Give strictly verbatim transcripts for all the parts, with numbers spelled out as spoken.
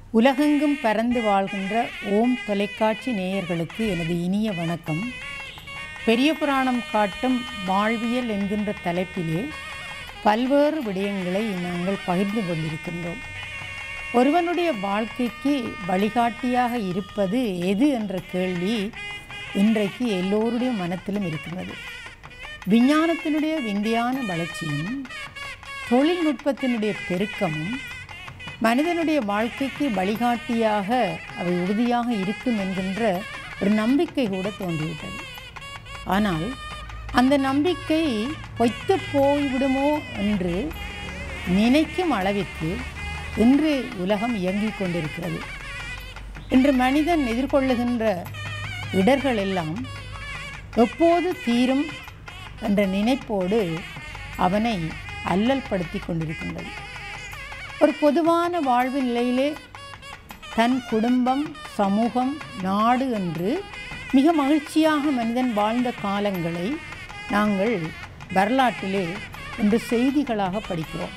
உலகெங்கும் பரந்து வாழ்கின்ற ஓம் தொலைக்காட்சி நேயர்களுக்கு எனது இனிய வணக்கம். பெரிய புராணம் காட்டும் வாழ்வியல் என்கின்ற தலைப்பிலே பல்வேறு விடயங்களை நாங்கள் பகிர்ந்து கொண்டிருக்கின்றோம். ஒருவனுடைய வாழ்க்கைக்கு வழிகாட்டியாக இருப்பது எது என்ற கேள்வி இன்றைக்கு எல்லோருடைய மனத்திலும் இருக்கிறது. விஞ்ஞானத்தினுடைய விந்தையான வளர்ச்சியும் தொழில்நுட்பத்தினுடைய பெருக்கமும் மனிதனுடைய வாழ்க்கைக்கு வழிகாட்டியாக அவை உறுதியாக இருக்கும் என்கின்ற ஒரு நம்பிக்கை கூட தோன்றிவிட்டது. ஆனால் அந்த நம்பிக்கை பொய்த்து போய்விடுமோ என்று நினைக்கும் அளவிற்கு இன்று உலகம் இயங்கிக் கொண்டிருக்கிறது. இன்று மனிதன் எதிர்கொள்ளுகின்ற இடர்கள் எல்லாம் எப்போது தீரும் என்ற நினைப்போடு அவனை அல்லல் படுத்தி கொண்டிருக்கின்றது. ஒரு பொதுவான வாழ்வு நிலையிலே தன் குடும்பம், சமூகம், நாடு என்று மிக மகிழ்ச்சியாக மனிதன் வாழ்ந்த காலங்களை நாங்கள் வரலாற்றிலே இன்று செய்திகளாக படிக்கிறோம்.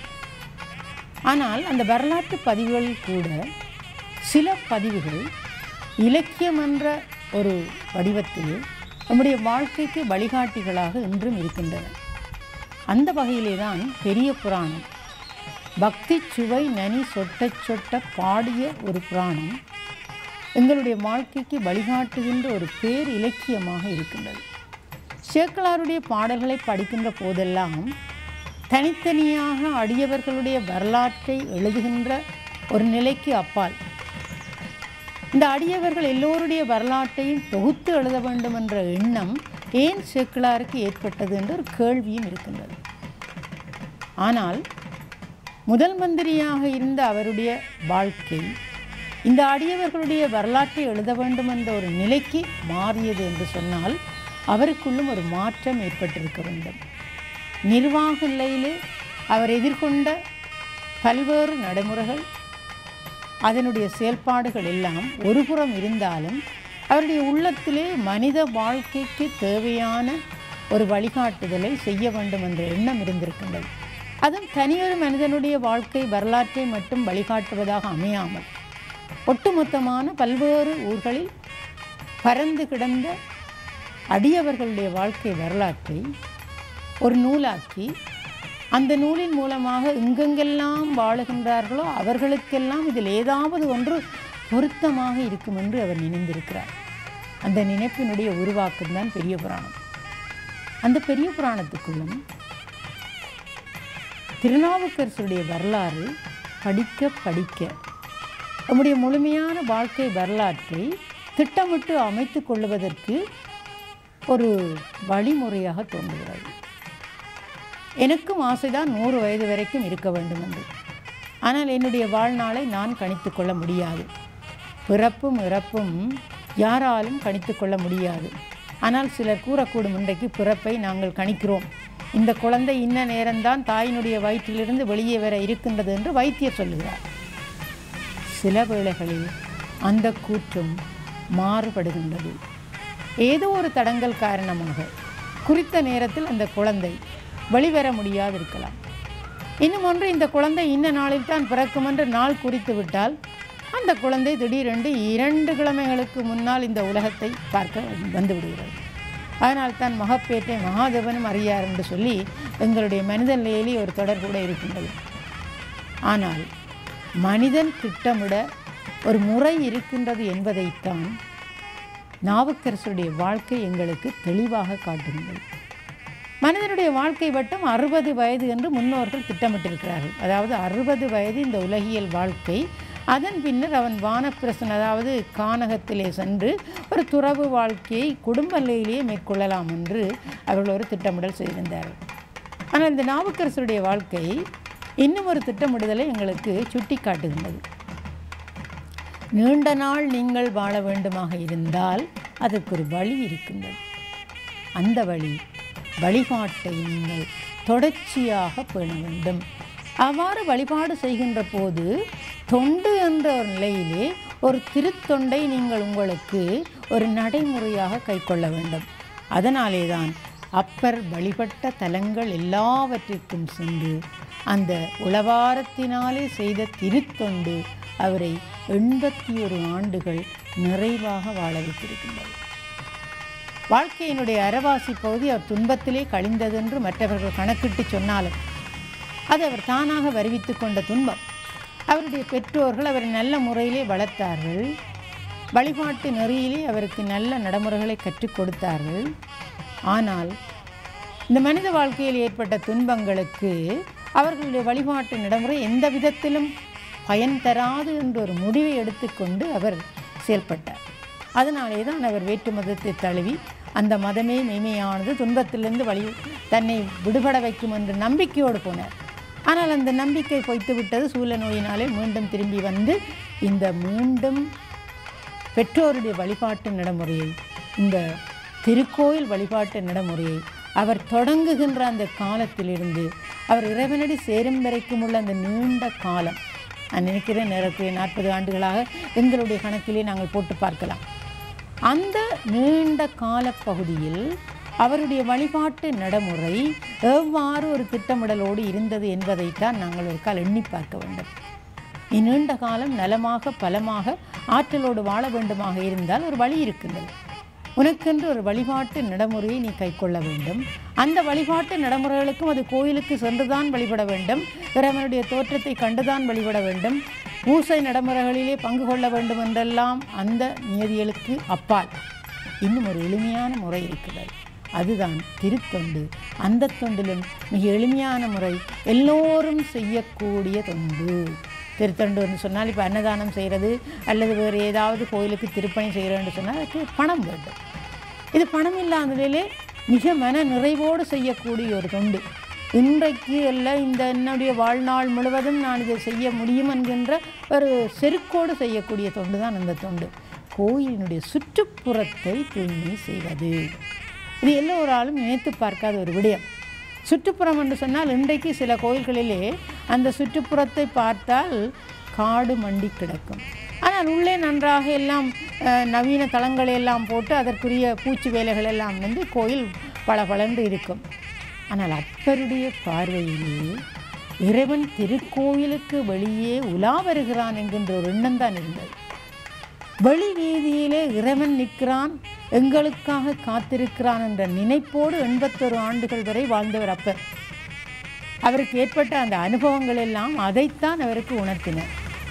ஆனால் அந்த வரலாற்று பதிவுகளில் கூட சில பதிவுகள் இலக்கியம் என்ற ஒரு வடிவத்தில் நம்முடைய வாழ்க்கைக்கு வழிகாட்டிகளாக இன்றும் இருக்கின்றன. அந்த வகையிலே தான் பெரிய புராணம் பக்தி சுவை நனி சொட்ட சொட்ட பாடிய ஒரு புராணம் எங்களுடைய வாழ்க்கைக்கு வழிகாட்டுகின்ற ஒரு பேர் இலக்கியமாக இருக்கின்றது. சேக்கிழாருடைய பாடல்களை படிக்கின்ற போதெல்லாம் தனித்தனியாக அடியவர்களுடைய வரலாற்றை எழுதுகின்ற ஒரு நிலைக்கு அப்பால் இந்த அடியவர்கள் எல்லோருடைய வரலாற்றையும் தொகுத்து எழுத வேண்டும் என்ற எண்ணம் ஏன் சேக்கிழாருக்கு ஏற்பட்டது என்ற ஒரு கேள்வியும் இருக்கின்றது. ஆனால் முதல் மந்திரியாக இருந்த அவருடைய வாழ்க்கை இந்த அடியவர்களுடைய வரலாற்றை எழுத வேண்டும் என்ற ஒரு நிலைக்கு மாறியது என்று சொன்னால் அவருக்குள்ளும் ஒரு மாற்றம் ஏற்பட்டிருக்க வேண்டும். நிர்வாக நிலையிலே அவர் எதிர்கொண்ட பல்வேறு நடைமுறைகள், அதனுடைய செயல்பாடுகள் எல்லாம் ஒரு புறம் இருந்தாலும் அவருடைய உள்ளத்திலே மனித வாழ்க்கைக்கு தேவையான ஒரு வழிகாட்டுதலை செய்ய வேண்டும் என்ற எண்ணம் இருந்திருக்கின்றது. அதுவும் தனியொரு மனிதனுடைய வாழ்க்கை வரலாற்றை மட்டும் வழிகாட்டுவதாக அமையாமல் ஒட்டுமொத்தமான பல்வேறு ஊர்களில் பரந்து கிடந்த அடியவர்களுடைய வாழ்க்கை வரலாற்றை ஒரு நூலாக்கி அந்த நூலின் மூலமாக எங்கெங்கெல்லாம் வாழுகின்றார்களோ அவர்களுக்கெல்லாம் இதில் ஏதாவது ஒன்று பொருத்தமாக இருக்கும் என்று அவர் நினைந்திருக்கிறார். அந்த நினைப்பினுடைய உருவாக்கம்தான் பெரிய புராணம். அந்த பெரிய புராணத்துக்குள்ளும் திருநாவுக்கரசுடைய வரலாறு படிக்க படிக்க நம்முடைய முழுமையான வாழ்க்கை வரலாற்றை திட்டமிட்டு அமைத்து கொள்வதற்கு ஒரு வழிமுறையாக தோன்றுகிறது. எனக்கும் ஆசைதான் நூறு வயது வரைக்கும் இருக்க வேண்டும் என்று. ஆனால் என்னுடைய வாழ்நாளை நான் கணித்து கொள்ள முடியாது. பிறப்பும் இறப்பும் யாராலும் கணித்து கொள்ள முடியாது. ஆனால் சிலர் கூறக்கூடும், இன்றைக்கு பிறப்பை நாங்கள் கணிக்கிறோம், இந்த குழந்தை இன்ன நேரம்தான் தாயினுடைய வயிற்றிலிருந்து வெளியே வர இருக்கின்றது என்று வைத்தியர் சொல்லுகிறார். சில வேளைகளில் அந்த கூற்றும் மாறுபடுகின்றது. ஏதோ ஒரு தடங்கல் காரணமாக குறித்த நேரத்தில் அந்த குழந்தை வெளிவர முடியாது இருக்கலாம். இன்னும் ஒன்று, இந்த குழந்தை இன்ன நாளில் தான் பிறக்கும் என்று நாள் குறித்து விட்டால் அந்த குழந்தை திடீரென்று இரண்டு கிழமைகளுக்கு முன்னால் இந்த உலகத்தை பார்க்க வந்து விடுகிறது. அதனால் தான் மகப்பேற்றை மகாதேவனும் அறியார் என்று சொல்லி எங்களுடைய மனித நிலையிலே ஒரு தொடர் கூட இருக்கின்றது. ஆனால் மனிதன் திட்டமிட ஒரு முறை இருக்கின்றது என்பதைத்தான் நாவுக்கரசுடைய வாழ்க்கை எங்களுக்கு தெளிவாக காட்டுகின்றது. மனிதனுடைய வாழ்க்கை வட்டம் அறுபது வயது என்று முன்னோர்கள் திட்டமிட்டிருக்கிறார்கள். அதாவது அறுபது வயது இந்த உலகியல் வாழ்க்கை. அதன் பின்னர் அவன் வானப்பிரசன், அதாவது கானகத்திலே சென்று ஒரு துறவு வாழ்க்கையை குடும்ப நிலையிலேயே மேற்கொள்ளலாம் என்று அவர்கள் ஒரு திட்டமிடல் செய்திருந்தார்கள். ஆனால் இந்த நாவுக்கரசுடைய வாழ்க்கை இன்னும் ஒரு திட்டமிடுதலை எங்களுக்கு சுட்டி காட்டுகின்றது. நீண்ட நாள் நீங்கள் வாழ வேண்டுமாக இருந்தால் அதற்கு ஒரு வழி இருக்கின்றது. அந்த வழி வழிபாட்டை நீங்கள் தொடர்ச்சியாக பேண வேண்டும். அவ்வாறு வழிபாடு செய்கின்ற போது தொண்டு என்ற ஒரு நிலையிலே ஒரு திருத்தொண்டை நீங்கள் உங்களுக்கு ஒரு நடைமுறையாக கைக்கொள்ள வேண்டும். அதனாலே தான் அப்பர் வழிபட்ட தலங்கள் எல்லாவற்றிற்கும் சென்று அந்த உளவாரத்தினாலே செய்த திருத்தொண்டு அவரை எண்பத்தி ஒரு ஆண்டுகள் நிறைவாக வாழ வைத்திருக்கின்றது. வாழ்க்கையினுடைய அரைவாசி பகுதி அவர் துன்பத்திலே கழிந்ததென்று மற்றவர்கள் கணக்கிட்டு சொன்னாலும் அது அவர் தானாக வருவித்து கொண்ட துன்பம். அவருடைய பெற்றோர்கள் அவரை நல்ல முறையிலே வளர்த்தார்கள். வழிபாட்டு நெறியிலே அவருக்கு நல்ல நடைமுறைகளை கற்றுக் கொடுத்தார்கள். ஆனால் இந்த மனித வாழ்க்கையில் ஏற்பட்ட துன்பங்களுக்கு அவர்களுடைய வழிபாட்டு நடைமுறை எந்த விதத்திலும் பயன் தராது என்ற ஒரு முடிவை எடுத்துக்கொண்டு அவர் செயல்பட்டார். அதனாலே தான் அவர் வேற்று மதத்தை தழுவி அந்த மதமே மெய்மையானது, துன்பத்திலிருந்து வழி தன்னை விடுபட வைக்கும் என்ற நம்பிக்கையோடு போனார். ஆனால் அந்த நம்பிக்கை பொய்த்து விட்டது. சூழ நோயினாலே மீண்டும் திரும்பி வந்து இந்த மீண்டும் பெற்றோருடைய வழிபாட்டு நடைமுறையை, இந்த திருக்கோயில் வழிபாட்டு நடைமுறையை அவர் தொடங்குகின்ற அந்த காலத்திலிருந்து அவர் இறைவனடி சேரும் வரைக்கும் உள்ள அந்த நீண்ட காலம், நான் நினைக்கிறேன் நேரத்தில் நாற்பது ஆண்டுகளாக எங்களுடைய கணக்கிலே நாங்கள் போட்டு பார்க்கலாம். அந்த நீண்ட கால பகுதியில் அவருடைய வழிபாட்டு நடைமுறை எவ்வாறு ஒரு திட்டமிடலோடு இருந்தது என்பதைத்தான் நாங்கள் ஒரு கால் எண்ணி பார்க்க வேண்டும். நீண்ட காலம் நலமாக பலமாக ஆற்றலோடு வாழ வேண்டுமாக இருந்தால் ஒரு வழி இருக்கின்றது. உனக்கென்று ஒரு வழிபாட்டு நடைமுறையை நீ கைக்கொள்ள வேண்டும். அந்த வழிபாட்டு நடைமுறைகளுக்கும் அது கோயிலுக்கு சென்றுதான் வழிபட வேண்டும், இறைவனுடைய தோற்றத்தை கண்டுதான் வழிபட வேண்டும், பூசை நடைமுறைகளிலே பங்கு கொள்ள வேண்டும் என்றெல்லாம் அந்த நியதிகளுக்கு அப்பால் இன்னும் ஒரு எளிமையான முறை இருக்கிறது. அதுதான் திருத்தொண்டு. அந்த தொண்டிலும் மிக எளிமையான முறை, எல்லோரும் செய்யக்கூடிய தொண்டு. திருத்தொண்டு என்று சொன்னால் இப்போ அன்னதானம் செய்கிறது அல்லது வேறு ஏதாவது கோயிலுக்கு திருப்பணி செய்கிறோன்னு சொன்னால் அதுக்கு பணம் வேண்டும். இது பணம் இல்லாததிலே மிக மன நிறைவோடு செய்யக்கூடிய ஒரு தொண்டு. இன்றைக்கு எல்லாம் இந்த என்னுடைய வாழ்நாள் முழுவதும் நான் இதை செய்ய முடியும் என்கின்ற ஒரு செருக்கோடு செய்யக்கூடிய தொண்டு தான் அந்த தொண்டு. கோயிலினுடைய சுற்றுப்புறத்தை தூய்மை செய்வது, இது எல்லோராலும் நினைத்து பார்க்காத ஒரு விடயம். சுற்றுப்புறம் என்று சொன்னால் இன்றைக்கு சில கோயில்களிலே அந்த சுற்றுப்புறத்தை பார்த்தால் காடு மண்டி கிடக்கும். ஆனால் உள்ளே நன்றாக எல்லாம் நவீன தளங்களை எல்லாம் போட்டு அதற்குரிய பூச்சி வேலைகள் எல்லாம் வந்து கோயில் பளபளன்று இருக்கும். ஆனால் அப்பருடைய பார்வையிலே இறைவன் திருக்கோயிலுக்கு வெளியே உலா வருகிறான் என்கின்ற ஒரு எண்ணம் தான் இருந்தது. வெளி வீதியிலே இறைவன் நிற்கிறான், எங்களுக்காக காத்திருக்கிறான் என்ற நினைப்போடு எண்பத்தொரு ஆண்டுகள் வரை வாழ்ந்தவர் அப்பர். அவருக்கு ஏற்பட்ட அந்த அனுபவங்கள் எல்லாம் அதைத்தான் அவருக்கு உணர்த்தின.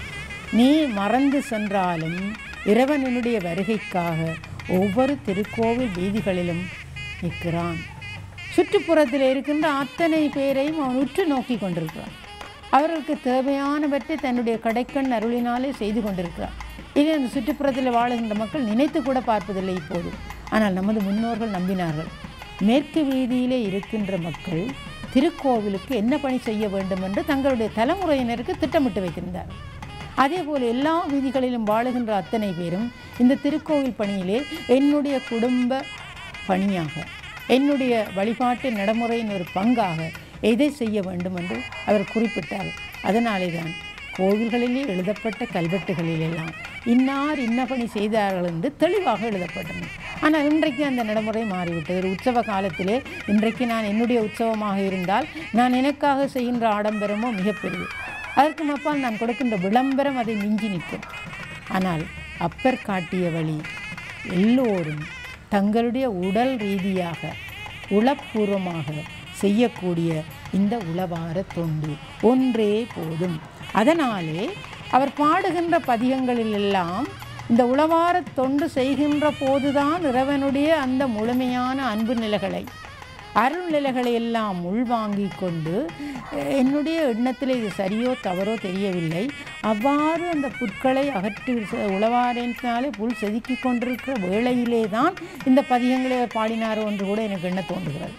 நீ மறந்து சென்றாலும் இறைவனுடைய வருகைக்காக ஒவ்வொரு திருக்கோவில் வீதிகளிலும் நிற்கிறான். சுற்றுப்புறத்தில் இருக்கின்ற அத்தனை பேரையும் அவன் உற்று நோக்கி கொண்டிருக்கிறான். அவர்களுக்கு தேவையானவற்றை தன்னுடைய கடைக்கண் அருளினாலே செய்து கொண்டிருக்கிறான். இதை அந்த சுற்றுப்புறத்தில் வாழுகின்ற மக்கள் நினைத்து கூட பார்ப்பதில்லை இப்போது. ஆனால் நமது முன்னோர்கள் நம்பினார்கள். மேற்கு வீதியிலே இருக்கின்ற மக்கள் திருக்கோவிலுக்கு என்ன பணி செய்ய வேண்டும் என்று தங்களுடைய தலைமுறையினருக்கு திட்டமிட்டு வைத்திருந்தார். அதே போல் எல்லா வீதிகளிலும் வாழுகின்ற அத்தனை பேரும் இந்த திருக்கோவில் பணியிலே என்னுடைய குடும்ப பணியாக, என்னுடைய வழிபாட்டு நடைமுறையின் ஒரு பங்காக எதை செய்ய வேண்டும் என்று அவர் குறிப்பிட்டார். அதனாலே தான் கோவில்களிலே எழுதப்பட்ட கல்வெட்டுகளிலெல்லாம் இன்னார் இன்ன பணி செய்தார்கள் என்று தெளிவாக எழுதப்பட்டன. ஆனால் இன்றைக்கு அந்த நடைமுறை மாறிவிட்டது. ஒரு உற்சவ காலத்திலே இன்றைக்கு நான் என்னுடைய உற்சவமாக இருந்தால் நான் எனக்காக செய்கின்ற ஆடம்பரமோ மிகப்பெரிய, அதற்கு அப்பால் நான் கொடுக்கின்ற விளம்பரம் அதை மிஞ்சி நிற்கும். ஆனால் அப்பர் காட்டிய வழி எல்லோரும் தங்களுடைய உடல் ரீதியாக உளப்பூர்வமாக செய்யக்கூடிய இந்த உளவார தொண்டு ஒன்றே போதும். அதனாலே அவர் பாடுகின்ற பதிகங்களிலெல்லாம் இந்த உளவார தொண்டு செய்கின்ற போதுதான் இறைவனுடைய அந்த முழுமையான அன்பு நிலைகளை, அருள் நிலைகளை எல்லாம் உள்வாங்கி கொண்டு, என்னுடைய எண்ணத்தில் இது சரியோ தவறோ தெரியவில்லை, அவ்வாறு அந்த புற்களை அகற்றி உளவாரினாலே புல் செதுக்கி கொண்டிருக்கிற வேளையிலே தான் இந்த பதிகங்களை அவர் பாடினாரோ என்று கூட எனக்கு எண்ண தோன்றுகிறது.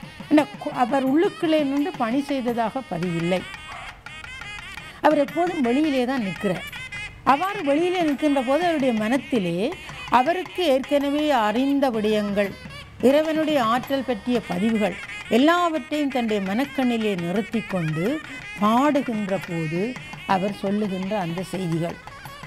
அவர் உள்ளுக்குள்ளே நின்று பணி செய்ததாக பதிவில்லை. அவர் எப்போதும் வெளியிலே தான் நிற்கிறார். அவ்வாறு வெளியிலே நிற்கின்ற போது அவருடைய மனத்திலே அவருக்கு ஏற்கனவே அறிந்த விடயங்கள், இறைவனுடைய ஆற்றல் பற்றிய பதிவுகள் எல்லாவற்றையும் தன்னுடைய மனக்கண்ணிலே நிறுத்தி கொண்டு பாடுகின்ற போது அவர் சொல்லுகின்ற அந்த செய்திகள்,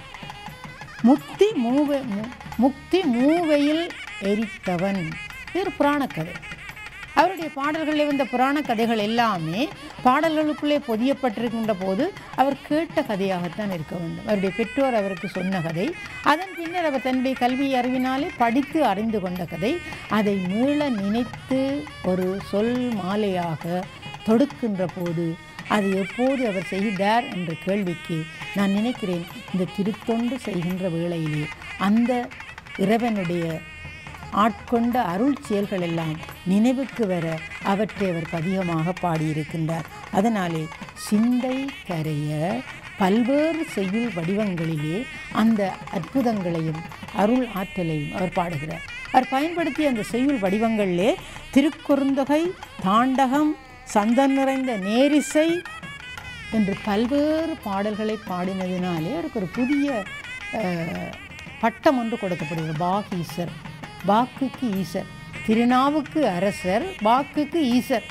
முக்தி மூவை முக்தி மூவையில் எரித்தவன், இது ஒரு புராணக்கதை. அவருடைய பாடல்களில் வந்த புராண கதைகள் எல்லாமே பாடல்களுக்குள்ளே பொதியப்பட்டிருக்கின்ற போது அவர் கேட்ட கதையாகத்தான் இருக்க வேண்டும். அவருடைய பெற்றோர் அவருக்கு சொன்ன கதை, அதன் பின்னர் அவர் தன்னுடைய கல்வி அறிவினாலே படித்து அறிந்து கொண்ட கதை, அதை மீள நினைத்து ஒரு சொல் மாலையாக தொடுக்கின்ற போது அது எப்போது அவர் செய்தார் என்ற கேள்விக்கு நான் நினைக்கிறேன் இந்த திருத்தொண்டு செய்கின்ற வேளையிலே அந்த இறைவனுடைய ஆட்கொண்ட அருள் செயல்கள் எல்லாம் நினைவுக்கு வர அவற்றை அவர் பதிகமாக பாடியிருக்கின்றார். அதனாலே சிந்தை கரைய பல்வேறு செய்யுள் வடிவங்களிலே அந்த அற்புதங்களையும் அருள் ஆற்றலையும் அவர் பாடுகிறார். அவர் பயன்படுத்திய அந்த செய்யுள் வடிவங்களிலே திருக்குறுந்தொகை, தாண்டகம், சந்தம் நிறைந்த நேரிசை என்று பல்வேறு பாடல்களை பாடினதினாலே அவருக்கு ஒரு புதிய பட்டம் ஒன்று கொடுக்கப்படுகிறது. பாகீசர், வாக்குக்கு ஈசர், திருநாவுக்கு அரசர், வாக்குக்கு ஈசர்.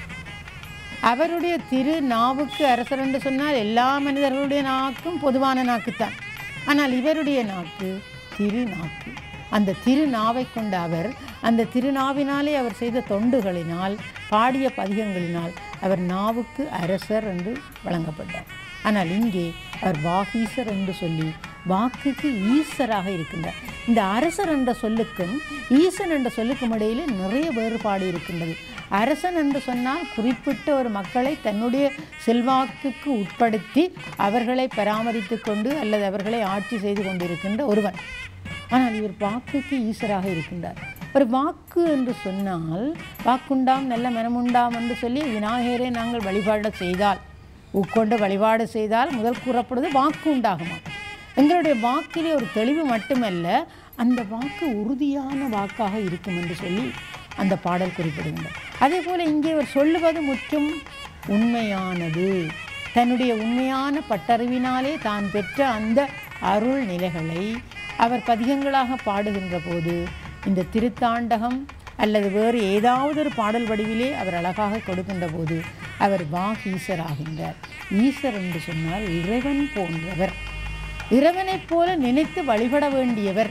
அவருடைய திருநாவுக்கு அரசர் என்று சொன்னால் எல்லா மனிதர்களுடைய நாக்கும் பொதுவான நாக்குத்தான். ஆனால் இவருடைய நாக்கு திருநாக்கு. அந்த திருநாவை கொண்ட அவர் அந்த திருநாவினாலே அவர் செய்த தொண்டுகளினால் பாடிய பதிகங்களினால் அவர் நாவுக்கு அரசர் என்று வழங்கப்பட்டார். ஆனால் இங்கே அவர் வாகீசர் என்று சொல்லி வாக்குக்கு ஈசராக இருக்கின்றார். இந்த அரசர் என்ற சொல்லுக்கும் ஈசன் என்ற சொல்லுக்கும் இடையிலே நிறைய வேறுபாடு இருக்கின்றது. அரசன் என்று சொன்னால் குறிப்பிட்ட ஒரு மக்களை தன்னுடைய செல்வாக்குக்கு உட்படுத்தி அவர்களை பராமரித்து கொண்டு அல்லது அவர்களை ஆட்சி செய்து கொண்டிருக்கின்ற ஒருவன். ஆனால் இவர் வாக்குக்கு ஈசராக இருக்கின்றார். ஒரு வாக்கு என்று சொன்னால் வாக்குண்டாம் நல்ல மனமுண்டாம் என்று சொல்லி விநாயகரை நாங்கள் வழிபாடு செய்தால், உட்கொண்டு வழிபாடு செய்தால் முதல் கூறப்படுவது வாக்கு உண்டாகுமா. எங்களுடைய வாக்கிலே ஒரு தெளிவு மட்டுமல்ல, அந்த வாக்கு உறுதியான வாக்காக இருக்கும் என்று சொல்லி அந்த பாடல் குறிப்பிடுகின்றார். அதே போல் இங்கே அவர் சொல்லுவது முற்றும் உண்மையானது. தன்னுடைய உண்மையான பட்டறிவினாலே தான் பெற்ற அந்த அருள் நிலைகளை அவர் பதிகங்களாக பாடுகின்ற போது இந்த திருத்தாண்டகம் அல்லது வேறு ஏதாவது ஒரு பாடல் வடிவிலே அவர் அழகாக கொடுக்கின்ற போது அவர் வாகீசர் ஆகின்றார். ஈசர் என்று சொன்னால் இறைவன் போன்றவர், இறைவனைப் போல நினைத்து வழிபட வேண்டியவர்.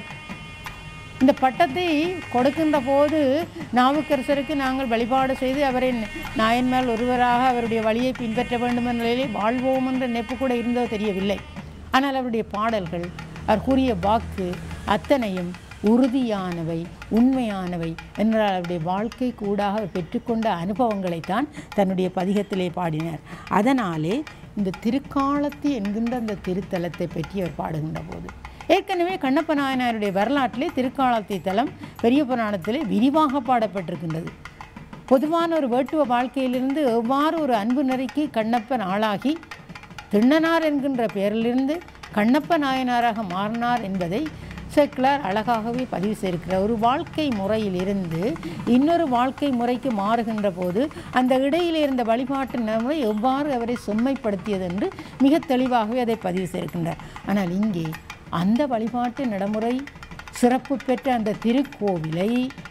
இந்த பட்டத்தை கொடுக்கின்ற போது நாவுக்கரசருக்கு நாங்கள் வழிபாடு செய்து அவரை நாயன்மேல் ஒருவராக அவருடைய வழியை பின்பற்ற வேண்டும் என்ற நிலையிலே வாழ்வோம் என்ற நினைப்பு கூட இருந்தோ தெரியவில்லை. ஆனால் அவருடைய பாடல்கள், அவர் கூறிய வாக்கு அத்தனையும் உறுதியானவை, உண்மையானவை என்றால் அவருடைய வாழ்க்கை கூடாக அவர் பெற்றுக்கொண்ட அனுபவங்களைத்தான் தன்னுடைய பதிகத்திலே பாடினார். அதனாலே இந்த திருக்காலத்தி என்கின்ற அந்த திருத்தலத்தை பற்றி அவர் பாடுகின்ற போது ஏற்கனவே கண்ணப்ப நாயனாருடைய வரலாற்றிலே திருக்காலத்தி தலம் பெரிய புராணத்திலே விரிவாக பாடப்பட்டிருக்கின்றது. பொதுவான ஒரு வேட்டுவ வாழ்க்கையிலிருந்து எவ்வாறு ஒரு அன்பு நெறிக்கு கண்ணப்பன் ஆளாகி திண்ணனார் என்கின்ற பெயரிலிருந்து கண்ணப்ப நாயனாராக மாறினார் என்பதை சேக்கிழார் அழகாகவே பதிவு செய்திருக்கிறார். ஒரு வாழ்க்கை முறையிலிருந்து இன்னொரு வாழ்க்கை முறைக்கு மாறுகின்ற போது அந்த இடையில் இருந்த வழிபாட்டு நடைமுறை எவ்வாறு அவரை செம்மைப்படுத்தியது என்று மிக தெளிவாகவே அதை பதிவு செய்திருக்கின்றார். ஆனால் இங்கே அந்த வழிபாட்டு நடைமுறை சிறப்பு பெற்ற அந்த திருக்கோவிலை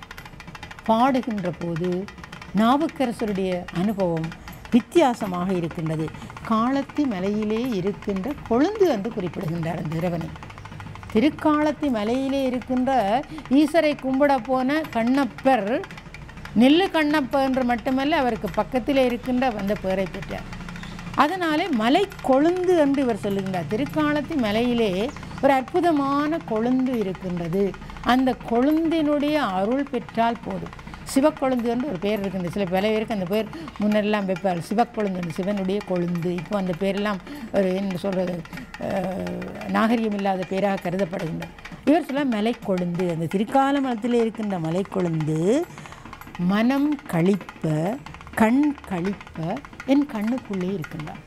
பாடுகின்ற போது நாவுக்கரசருடைய அனுபவம் வித்தியாசமாக இருக்கின்றது. காலத்தி மலையிலே இருக்கின்ற கொழுந்து என்று குறிப்பிடுகின்றார் அந்த இறைவனை. திருக்காலத்தி மலையிலே இருக்கின்ற ஈசரை கும்பிட போன கண்ணப்பர் நெல்லு கண்ணப்ப என்று மட்டுமல்ல அவருக்கு பக்கத்தில் இருக்கின்ற அந்த பெயரை பெற்றார். அதனாலே மலை கொழுந்து என்று இவர் சொல்லுகின்றார். திருக்காலத்தி மலையிலே ஒரு அற்புதமான கொழுந்து இருக்கின்றது. அந்த கொழுந்தினுடைய அருள் பெற்றால் போதும். சிவக்கொழுந்து என்று ஒரு பேர் இருக்கின்றது. சில பல பேருக்கு அந்த பேர் முன்னெல்லாம் வைப்பார், சிவக்கொழுந்து, சிவனுடைய கொழுந்து. இப்போ அந்த பேரெல்லாம் ஒரு என்ன சொல்கிறது நாகரிகம் இல்லாத பேராக கருதப்படுகின்றது. இவர் சொல்ல மலை கொழுந்து, அந்த திருக்கால மலத்தில் இருக்கின்ற மலை கொழுந்து மனம் கழிப்ப கண் கழிப்ப என் கண்ணுக்குள்ளே இருக்கின்றார்.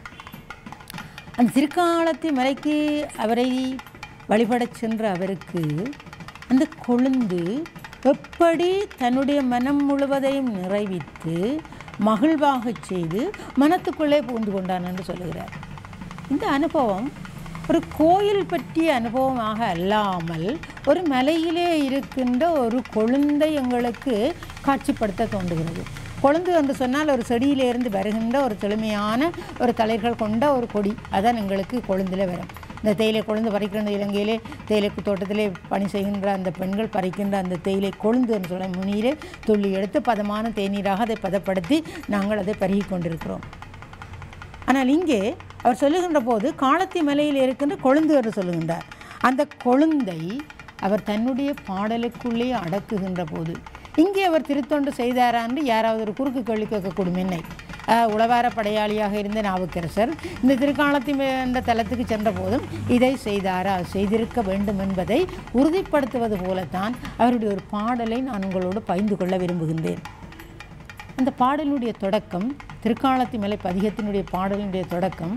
அந்த திருக்காலத்தி மலைக்கு அவரை வழிபடச் சென்ற அவருக்கு அந்த கொழுந்து எப்படி தன்னுடைய மனம் முழுவதையும் நிறைவித்து மகிழ்வாக செய்து மனத்துக்குள்ளே புகுந்து கொண்டான் என்று சொல்லுகிறார். இந்த அனுபவம் ஒரு கோயில் பற்றிய அனுபவமாக அல்லாமல் ஒரு மலையிலே இருக்கின்ற ஒரு கொழுந்தை எங்களுக்கு காட்சிப்படுத்த தோன்றுகிறது. கொழுந்து என்று சொன்னால் ஒரு செடியிலிருந்து வருகின்ற ஒரு செழுமையான ஒரு தளிர்கள் கொண்ட ஒரு கொடி, அதான் எங்களுக்கு கொழுந்தில் வரும். இந்த தேயிலை கொழுந்து பறிக்கின்ற இலங்கையிலே தேயிலை தோட்டத்திலே பணி செய்கின்ற அந்த பெண்கள் பறிக்கின்ற அந்த தேயிலை கொழுந்து என்று சொல்ல முனீரே துள்ளி எடுத்து பதமான தேநீராக அதை பதப்படுத்தி நாங்கள் அதை பருகி கொண்டிருக்கிறோம். ஆனால் இங்கே அவர் சொல்லுகின்ற போது காளத்தி மலையில் இருக்கின்ற கொழுந்து என்று சொல்லுகின்றார். அந்த கொழுந்தை அவர் தன்னுடைய பாடலுக்குள்ளே அடக்குகின்ற போது இங்கே அவர் திருத்தொண்டு செய்தாரா என்று யாராவது ஒரு குறுக்கு கேள்வி கேட்கக்கூடும். என்னை உளவார படையாளியாக இருந்த நாவுக்கரசர் இந்த திருக்காலத்தி என்ற தலத்துக்கு சென்ற போதும் இதை செய்தாரா, செய்திருக்க வேண்டும் என்பதை உறுதிப்படுத்துவது போலத்தான் அவருடைய ஒரு பாடலை நான் உங்களோடு பகிர்ந்து கொள்ள விரும்புகின்றேன். அந்த பாடலுடைய தொடக்கம், திருக்காலத்தி மலை பதிகத்தினுடைய பாடலினுடைய தொடக்கம்,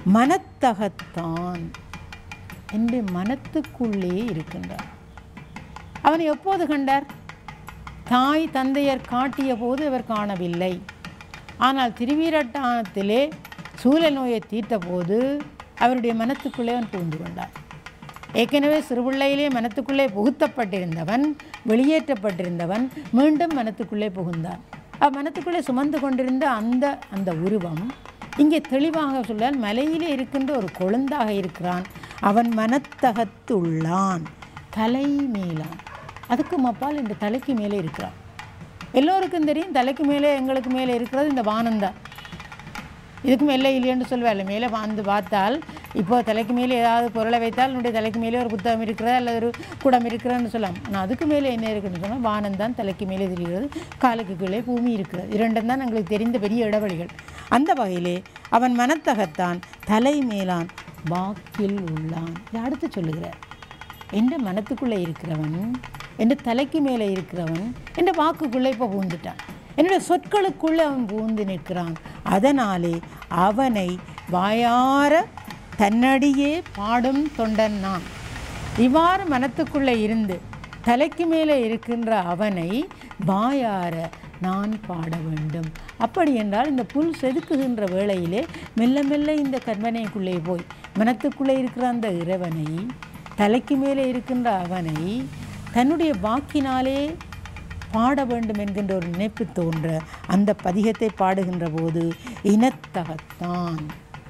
மனத்தகத்தான் என்னுடைய மனத்துக்குள்ளே இருக்கின்றார். அவனை எப்போது கண்டார்? தாய் தந்தையர் காட்டிய போது அவர் காணவில்லை. ஆனால் திருவீரட்டானத்திலே சூழல் நோயை தீர்த்த போது அவருடைய மனத்துக்குள்ளே அவன் புகுந்து கொண்டார். ஏற்கனவே சிறுபிள்ளையிலே மனத்துக்குள்ளே புகுத்தப்பட்டிருந்தவன், வெளியேற்றப்பட்டிருந்தவன் மீண்டும் மனத்துக்குள்ளே புகுந்தான். மனத்துக்குள்ளே சுமந்து கொண்டிருந்த அந்த அந்த உருவம் இங்கே தெளிவாக சொல்லால் மலையிலே இருக்கின்ற ஒரு கொழுந்தாக இருக்கிறான். அவன் மனத்தகத்துள்ளான், தலை மேலான். அதுக்கும் அப்பால் இந்த தலைக்கு மேலே இருக்கிறான். எல்லோருக்கும் தெரியும் தலைக்கு மேலே எங்களுக்கு மேலே இருக்கிறது இந்த வானந்தான். இதுக்கு மேலே இல்லையென்று சொல்வாள். மேலே வந்து பார்த்தால் இப்போ தலைக்கு மேலே ஏதாவது பொருளை வைத்தால் என்னுடைய தலைக்கு மேலே ஒரு புத்தகம் இருக்கிறதா அல்லது ஒரு குடம் இருக்கிறதுன்னு சொல்லலாம். ஆனால் அதுக்கு மேலே என்ன இருக்குன்னு சொன்னால் வானந்தான் தலைக்கு மேலே தெரிகிறது, காலுக்கு கீழே பூமி இருக்கிறது. இரண்டும் தான் எங்களுக்கு தெரிந்த பெரிய இடைவெளிகள். அந்த வகையிலே அவன் மனத்தகத்தான், தலை மேலான், வாக்கில் உள்ளான். இதை அடுத்து சொல்லுகிறார். எந்த மனத்துக்குள்ளே இருக்கிறவன், எந்த தலைக்கு மேலே இருக்கிறவன், எந்த வாக்குக்குள்ளே இப்போ பூந்துட்டான். என்னுடைய சொற்களுக்குள்ளே அவன் பூந்து நிற்கிறான். அதனாலே அவனை வாயார தன்னடியே பாடும் தொண்டன் நான். இவ்வாறு மனத்துக்குள்ளே இருந்து தலைக்கு மேலே இருக்கின்ற அவனை வாயார நான் பாட வேண்டும். அப்படி என்றால் இந்த புல் செதுக்குகின்ற வேளையிலே மெல்ல மெல்ல இந்த கற்பனைக்குள்ளே போய் மனத்துக்குள்ளே இருக்கிற அந்த இறைவனை, தலைக்கு மேலே இருக்கின்ற அவனை தன்னுடைய வாக்கினாலே பாட வேண்டும் என்கின்ற ஒரு நினைப்பு தோன்ற அந்த பதிகத்தை பாடுகின்ற போது இனத்தகத்தான்,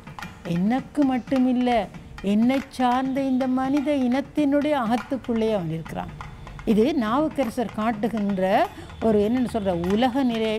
எனக்கு மட்டுமில்லை என்னை சார்ந்த இந்த மனித இனத்தினுடைய அகத்துக்குள்ளே அவன் இருக்கிறான். இது நாவுக்கரசர் காட்டுகின்ற ஒரு என்னென்னு சொல்கிற உலக நிறை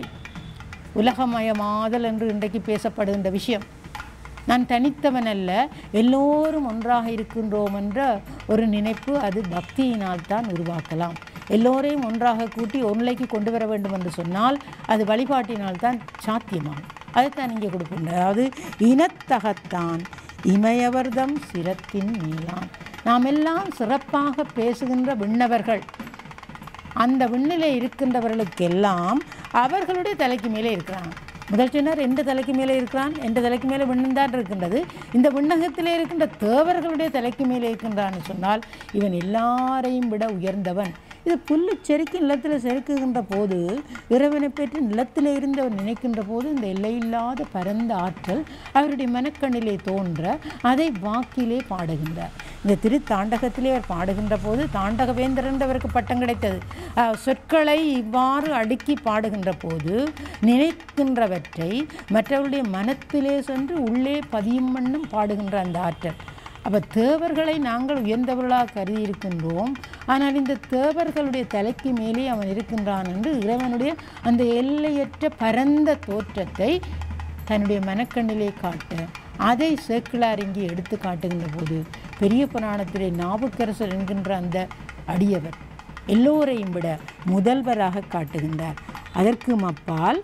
உலகமயமாதல் என்று இன்றைக்கு பேசப்படுகின்ற விஷயம். நான் தனித்தவன் அல்ல, எல்லோரும் ஒன்றாக இருக்கின்றோம் என்ற ஒரு நினைப்பு அது பக்தியினால் தான் உருவாக்கலாம். எல்லோரையும் ஒன்றாக கூட்டி ஒன்றைக்கு கொண்டு வர வேண்டும் என்று சொன்னால் அது வழிபாட்டினால் தான் சாத்தியமாகும். அதைத்தான் இங்கே கொடுக்கின்ற. அதாவது இனத்தகத்தான் இமையவர்தம் சிரத்தின் மேலான். நாம் எல்லாம் சிறப்பாக பேசுகின்ற விண்ணவர்கள். அந்த விண்ணிலே இருக்கின்றவர்களுக்கெல்லாம் அவர்களுடைய தலைக்கு மேலே இருக்கிறான். முதல் சொன்னார் எந்த தலைக்கு மேலே இருக்கிறான், எந்த தலைக்கு மேலே விண்ணந்தான் இருக்கின்றது. இந்த விண்ணகத்திலே இருக்கின்ற தேவர்களுடைய தலைக்கு மேலே இருக்கின்றான்னு சொன்னால் இவன் எல்லாரையும் விட உயர்ந்தவன். இது புல்லு செருக்கி நிலத்தில் செருக்குகின்ற போது, இறைவனை பற்றி நிலத்தில் இருந்து அவர் நினைக்கின்ற போது இந்த எல்லையில்லாத பரந்த ஆற்றல் அவருடைய மனக்கண்ணிலே தோன்ற அதை வாக்கிலே பாடுகின்றார். இந்த திருத்தாண்டகத்திலே அவர் பாடுகின்ற போது தாண்டகவேந்தர் என்று அவருக்கு பட்டம் கிடைத்தது. சொற்களை இவ்வாறு அடுக்கி பாடுகின்ற போது நினைக்கின்றவற்றை மற்றவருடைய மனத்திலே சென்று உள்ளே பதியும் வண்ணம் பாடுகின்ற அந்த ஆற்றல். அப்போ தேவர்களை நாங்கள் உயர்ந்தவர்களாக கருதி இருக்கின்றோம். ஆனால் இந்த தேவர்களுடைய தலைக்கு மேலே அவன் இருக்கின்றான் என்று இறைவனுடைய அந்த எல்லையற்ற பரந்த தோற்றத்தை தன்னுடைய மனக்கண்ணிலே காட்ட அதை சேக்கிழார் இங்கே எடுத்து காட்டுகின்ற போது பெரிய புராணத்திலே நாவுக்கரசர் என்கின்ற அந்த அடியவர் எல்லோரையும் விட முதல்வராக காட்டுகின்றார். அதற்கு அப்பால்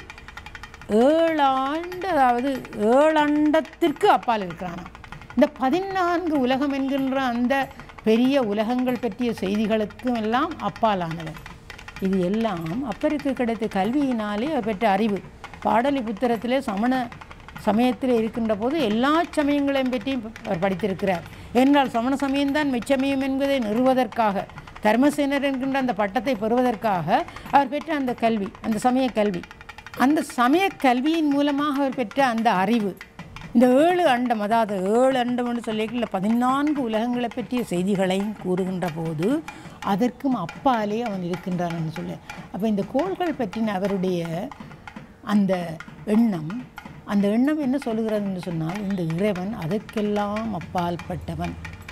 ஏழாண்டு, அதாவது ஏழண்டத்திற்கு அப்பால் இருக்கிறானா. இந்த பதினான்கு உலகம் என்கின்ற அந்த பெரிய உலகங்கள் பற்றிய செய்திகளுக்கும் எல்லாம் அப்பாலானவர். இது எல்லாம் அப்பருக்கு கிடைத்த கல்வியினாலே அவர் பெற்ற அறிவு. பாடலிபுத்திரத்திலே சமண சமயத்தில் இருக்கின்ற போது எல்லா சமயங்களையும் பற்றியும் அவர் படித்திருக்கிறார். என்றால் சமண சமயம்தான் மெச்சமயம் என்பதை நிறுவதற்காக, தர்மசேனர் என்கின்ற அந்த பட்டத்தை பெறுவதற்காக அவர் பெற்ற அந்த கல்வி, அந்த சமய கல்வி, அந்த சமய கல்வியின் மூலமாக அவர் பெற்ற அந்த அறிவு, இந்த ஏழு அண்டம், அதாவது ஏழு அண்டம் என்று சொல்லியிருக்கிற பதினான்கு உலகங்களை பற்றிய செய்திகளையும் கூறுகின்ற போது அதற்கும் அப்பாலே அவன் இருக்கின்றான் என்று சொல்ல. அப்போ இந்த கோள்கள் பற்றின அவருடைய அந்த எண்ணம், அந்த எண்ணம் என்ன சொல்லுகிறது என்று சொன்னால் இந்த இறைவன் அதற்கெல்லாம் அப்பால் பட்டவன்.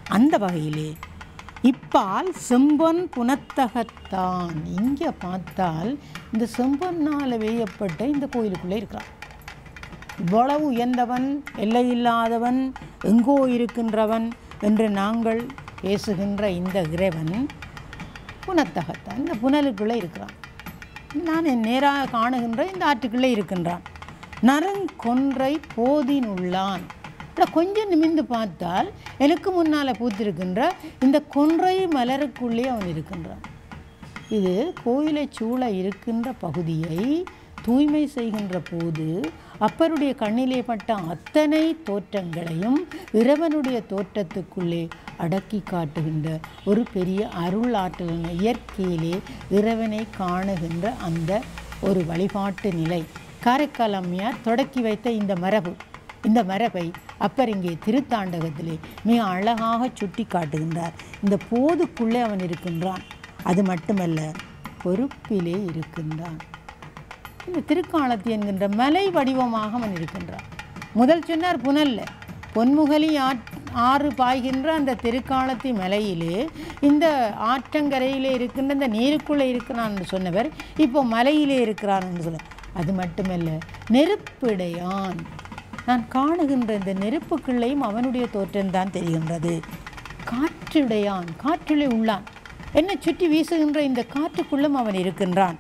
அந்த வகையிலே இப்பால் செம்பொன் புனத்தகத்தான். இங்கே பார்த்தால் இந்த செம்பொன்னால் வேயப்பட்ட இந்த கோயிலுக்குள்ளே இருக்கிறான். இவ்வளவு உயர்ந்தவன், எல்லையில்லாதவன், எங்கோ இருக்கின்றவன் என்று நாங்கள் பேசுகின்ற இந்த இறைவன் புனத்தகத்தான், இந்த புனலுக்குள்ளே இருக்கிறான். நான் நேராக காணுகின்ற இந்த ஆற்றுக்குள்ளே இருக்கின்றான். நறுங்கொன்றை போதினுள்ளான். கொஞ்சம் நிமிர்ந்து பார்த்தால் எனக்கு முன்னால் பூத்திருக்கின்ற இந்த கொன்றை மலருக்குள்ளே அவன் இருக்கின்றான். இது கோயிலை சூழ இருக்கின்ற பகுதியை தூய்மை செய்கின்ற போது அப்பருடைய கண்ணிலே பட்ட அத்தனை தோற்றங்களையும் இறைவனுடைய தோற்றத்துக்குள்ளே அடக்கி காட்டுகின்ற ஒரு பெரிய அருள் ஆற்றல், இயற்கையிலே இறைவனை காணுகின்ற அந்த ஒரு வழிபாட்டு நிலை. காரைக்கால் அம்மையார் தொடக்கி வைத்த இந்த மரபு, இந்த மரபை அப்பர் இங்கே திருத்தாண்டகத்திலே மிக அழகாக சுட்டி காட்டுகின்றார். இந்த போதுக்குள்ளே அவன் இருக்கின்றான். அது மட்டுமல்ல, பொறுப்பிலே இருக்கின்றான். இந்த திருக்காலத்தி என்கின்ற மலை வடிவமாக அவன் இருக்கின்றான். முதல் சொன்னார் புனல்ல, பொன்முகலி ஆறு பாய்கின்ற அந்த திருக்காலத்தி மலையிலே இந்த ஆற்றங்கரையிலே இருக்கின்ற இந்த நீருக்குள்ளே இருக்கிறான் என்று சொன்னவர் இப்போ மலையிலே இருக்கிறான் என்று சொல்ல. அது மட்டுமல்ல, நெருப்பிடையான். நான் காணுகின்ற இந்த நெருப்புக்குள்ளேயும் அவனுடைய தோற்றம்தான் தெரிகின்றது. காற்றுடையான், காற்றிலே உள்ளான். என்னை சுற்றி வீசுகின்ற இந்த காற்றுக்குள்ளும் அவன் இருக்கின்றான்.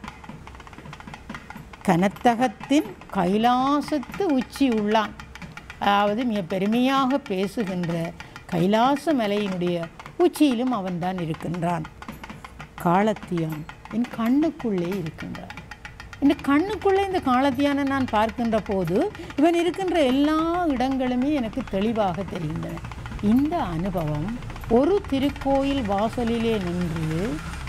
கனத்தகத்தின் கைலாசத்து உச்சி உள்ளான். அதாவது மிக பெருமையாக பேசுகின்ற கைலாச மலையினுடைய உச்சியிலும் அவன்தான் இருக்கின்றான். காலத்தியான் என் கண்ணுக்குள்ளே இருக்கின்றான். இந்த கண்ணுக்குள்ளே இந்த காலத்தியான நான் பார்க்கின்ற போது இவன் இருக்கின்ற எல்லா இடங்களுமே எனக்கு தெளிவாக தெரிகின்றன. இந்த அனுபவம் ஒரு திருக்கோயில் வாசலிலே நின்று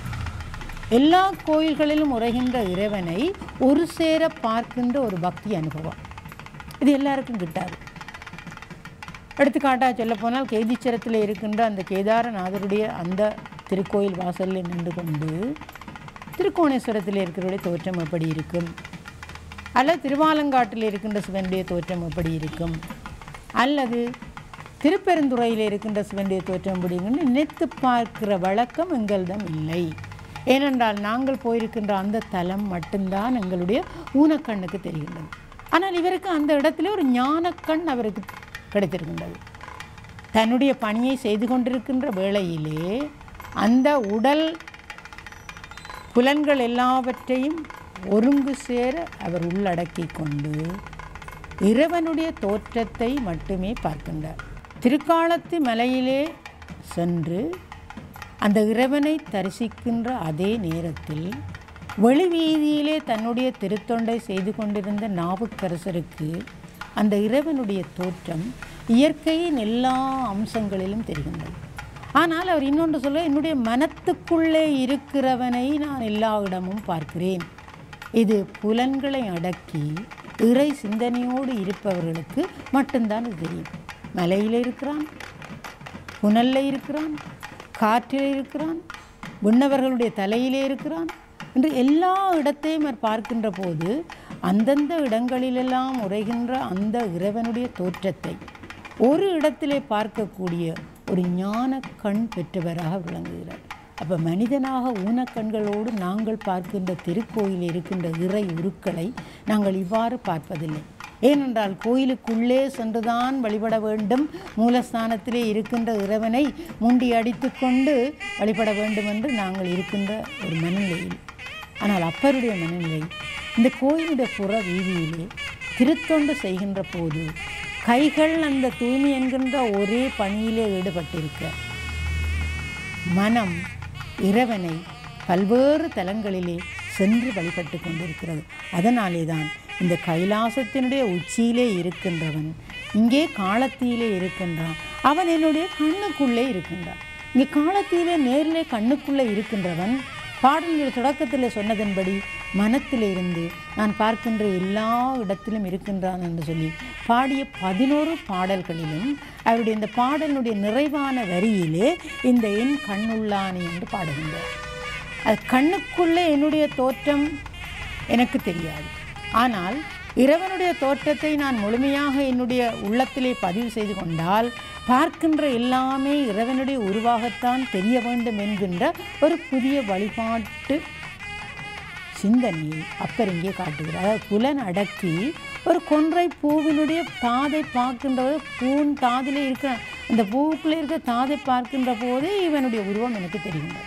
எல்லா கோயில்களிலும் உரைகின்ற இறைவனை ஒரு சேர பார்க்கின்ற ஒரு பக்தி அனுபவம். இது எல்லாருக்கும் கிட்டாது. எடுத்துக்காட்டாக சொல்ல போனால் கேதீச்சரத்தில் இருக்கின்ற அந்த கேதாரநாதருடைய அந்த திருக்கோயில் வாசலில் நின்று கொண்டு திருக்கோணேஸ்வரத்தில் இருக்கிறவருடைய தோற்றம் எப்படி இருக்கும், அல்லது திருவாலங்காட்டில் இருக்கின்ற சிவனுடைய தோற்றம் எப்படி இருக்கும், அல்லது திருப்பெருந்துறையில் இருக்கின்ற சிவனுடைய தோற்றம் எப்படி இருக்குன்னு நினைத்து பார்க்கிற வழக்கம் எங்களிடம் இல்லை. ஏனென்றால் நாங்கள் போயிருக்கின்ற அந்த தலம் மட்டும்தான் எங்களுடைய ஊனக்கண்ணுக்கு தெரிகின்றது. ஆனால் இவருக்கு அந்த இடத்துல ஒரு ஞானக்கண் அவருக்கு கிடைத்திருக்கின்றது. தன்னுடைய பணியை செய்து கொண்டிருக்கின்ற வேளையிலே அந்த உடல் புலன்கள் எல்லாவற்றையும் ஒருங்கு சேர அவர் உள்ளடக்கி கொண்டு இறைவனுடைய தோற்றத்தை மட்டுமே பார்க்கின்றார். திருக்காலத்து மலையிலே சென்று அந்த இறைவனை தரிசிக்கின்ற அதே நேரத்தில் வெளி வீதியிலே தன்னுடைய திருத்தொண்டை செய்து கொண்டிருந்த நாவுக்கரசருக்கு அந்த இறைவனுடைய தோற்றம் இயற்கையின் எல்லா அம்சங்களிலும் தெரிகின்றது. ஆனால் அவர் இன்னொன்று சொல்ல, என்னுடைய மனத்துக்குள்ளே இருக்கிறவனை நான் எல்லா இடமும் பார்க்கிறேன். இது புலன்களை அடக்கி இறை சிந்தனையோடு இருப்பவர்களுக்கு மட்டும்தான் இது தெரியும். மலையில் இருக்கிறான், புனல்ல இருக்கிறான், காற்றில் இருக்கிறான், விண்ணவர்களுடைய தலையிலே இருக்கிறான் என்று எல்லா இடத்தையும் அவர் பார்க்கின்ற போது அந்தந்த இடங்களிலெல்லாம் உரைகின்ற அந்த இறைவனுடைய தோற்றத்தை ஒரு இடத்திலே பார்க்கக்கூடிய ஒரு ஞான கண் பெற்றவராக விளங்குகிறார். அப்போ மனிதனாக ஊனக்கண்களோடு நாங்கள் பார்க்கின்ற திருக்கோயில் இருக்கின்ற இறை உருக்களை நாங்கள் இவ்வாறு பார்ப்பதில்லை. ஏனென்றால் கோயிலுக்குள்ளே சென்றுதான் வழிபட வேண்டும், மூலஸ்தானத்திலே இருக்கின்ற இறைவனை முண்டி அடித்து கொண்டு வழிபட வேண்டும் என்று நாங்கள் இருக்கின்ற ஒரு மனநிலையில். ஆனால் அப்பருடைய மனநிலை இந்த கோயிலுடைய புற வீதியிலே திருத்தொண்டு செய்கின்ற போது கைகள் அந்த தூய்மை என்கின்ற ஒரே பணியிலே ஈடுபட்டிருக்க, மனம் இறைவனை பல்வேறு தலங்களிலே சென்று வழிபட்டு கொண்டிருக்கிறது. அதனாலே தான் இந்த கைலாசத்தினுடைய உச்சியிலே இருக்கின்றவன் இங்கே காலத்திலே இருக்கின்றான். அவன் என்னுடைய கண்ணுக்குள்ளே இருக்கின்றான். இங்கே காலத்திலே நேரிலே கண்ணுக்குள்ளே இருக்கின்றவன் பாடல்கள் தொடக்கத்தில் சொன்னதன்படி மனத்தில் இருந்து நான் பார்க்கின்ற எல்லா இடத்திலும் இருக்கின்றான் என்று சொல்லி பாடிய பதினோரு பாடல்களிலும் அவருடைய இந்த பாடலுடைய நிறைவான வரியிலே இந்த என் கண்ணுள்ளானே என்று பாடுகின்றார். அது கண்ணுக்குள்ளே என்னுடைய தோற்றம் எனக்கு தெரியாது. ஆனால் இறைவனுடைய தோற்றத்தை நான் முழுமையாக என்னுடைய உள்ளத்திலே பதிவு செய்து கொண்டால் பார்க்கின்ற எல்லாமே இறைவனுடைய உருவாகத்தான் தெரிய வேண்டும் என்கின்ற ஒரு புதிய வழிபாட்டு சிந்தனையை அப்பர் இங்கே காட்டுகிறார். அதாவது புலன் அடக்கி ஒரு கொன்றை பூவினுடைய தாதை பார்க்கின்றது, பூன் தாதிலே இருக்கிற அந்த பூவுக்குள்ளே இருக்கிற தாதை பார்க்கின்ற போதே இவனுடைய உருவம் எனக்கு தெரிகின்றது.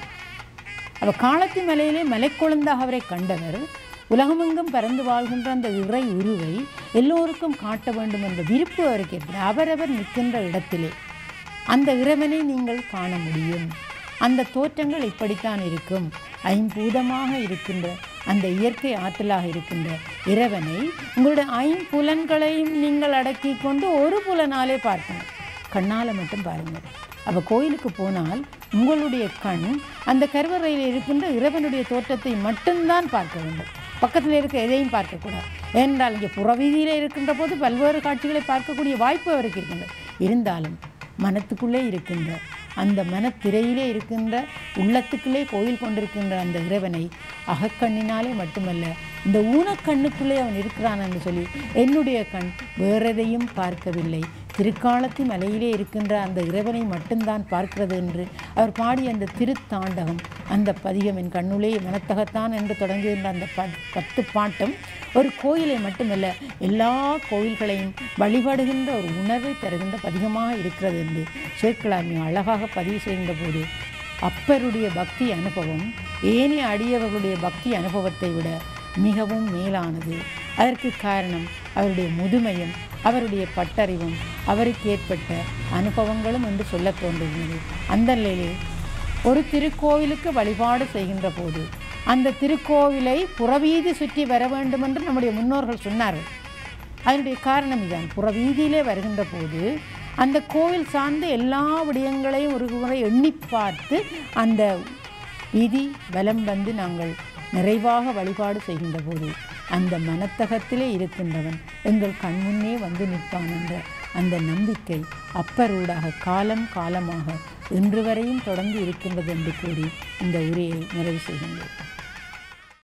அவள் காலத்து மலையிலே மலைக்கொழுந்தாக அவரை கண்டவர் உலகமெங்கும் பறந்து வாழ்கின்ற அந்த இறை உருவை எல்லோருக்கும் காட்ட வேண்டும் என்ற விருப்பு அவருக்கு ஏற்படும். அவரவர் நிற்கின்ற இடத்திலே அந்த இறைவனை நீங்கள் காண முடியும். அந்த தோற்றங்கள் இப்படித்தான் இருக்கும். ஐம்பூதமாக இருக்கின்ற அந்த இயற்கை ஆற்றலாக இருக்கின்ற இறைவனை உங்களுடைய ஐம்புலன்களையும் நீங்கள் அடக்கி கொண்டு ஒரு புலனாலே பார்க்கணும். கண்ணால் மட்டும் பாருங்கள். அப்போ கோயிலுக்கு போனால் உங்களுடைய கண் அந்த கருவறையில் இருக்கின்ற இறைவனுடைய தோற்றத்தை மட்டும்தான் பார்க்க வேண்டும். பக்கத்தில் இருக்க எதையும் பார்க்கக்கூடாது. ஏனென்றால் இங்கே புறவீதியில் இருக்கின்ற போது பல்வேறு காட்சிகளை பார்க்கக்கூடிய வாய்ப்பு அவருக்கு இருக்கின்றது. இருந்தாலும் மனத்துக்குள்ளே இருக்கின்ற அந்த மனத்திரையிலே இருக்கின்ற உள்ளத்துக்குள்ளே கோயில் கொண்டிருக்கின்ற அந்த இறைவனை அகக்கண்ணினாலே மட்டுமல்ல இந்த ஊனக்கண்ணுக்குள்ளே அவன் இருக்கிறான் என்று சொல்லி என்னுடைய கண் வேறெதையும் பார்க்கவில்லை, திருக்காலத்து மலையிலே இருக்கின்ற அந்த இறைவனை மட்டும்தான் பார்க்கிறது என்று அவர் பாடிய அந்த திருத்தாண்டகம், அந்த பதிகம் என் கண்ணுள்ளே மனத்தகத்தான் என்று தொடங்குகின்ற அந்த ப பத்து பாட்டும் ஒரு கோயிலை மட்டுமல்ல எல்லா கோயில்களையும் வழிபடுகின்ற ஒரு உணர்வை தருகின்ற பதிகமாக இருக்கிறது என்று சேக்கிழார் மிக அழகாக பதிவு செய்கின்ற போது அப்பருடைய பக்தி அனுபவம் ஏனைய அடியவர்களுடைய பக்தி அனுபவத்தை விட மிகவும் மேலானது. அதற்கு காரணம் அவருடைய முதுமையும் அவருடைய பட்டறிவும் அவருக்கு ஏற்பட்ட அனுபவங்களும் என்று சொல்ல தோன்றுகிறது. அந்த நிலையிலே ஒரு திருக்கோவிலுக்கு வழிபாடு செய்கின்ற போது அந்த திருக்கோவிலை புறவீதி சுற்றி வர வேண்டும் என்று நம்முடைய முன்னோர்கள் சொன்னார்கள். அதனுடைய காரணம் இதுதான். புறவீதியிலே வருகின்ற போது அந்த கோவில் சார்ந்த எல்லா விடயங்களையும் ஒரு முறை எண்ணி பார்த்து அந்த வீதி வலம் வந்து நாங்கள் நிறைவாக வழிபாடு செய்கின்ற போது அந்த மனத்தகத்திலே இருக்கின்றவன் எங்கள் கண்முன்னே வந்து நிற்பான் என்ற அந்த நம்பிக்கை அப்பரூடாக காலம் காலமாக இன்று வரையும் தொடர்ந்து இருக்கின்றது என்று கூறி இந்த உரையை நிறைவு செய்கின்றேன்.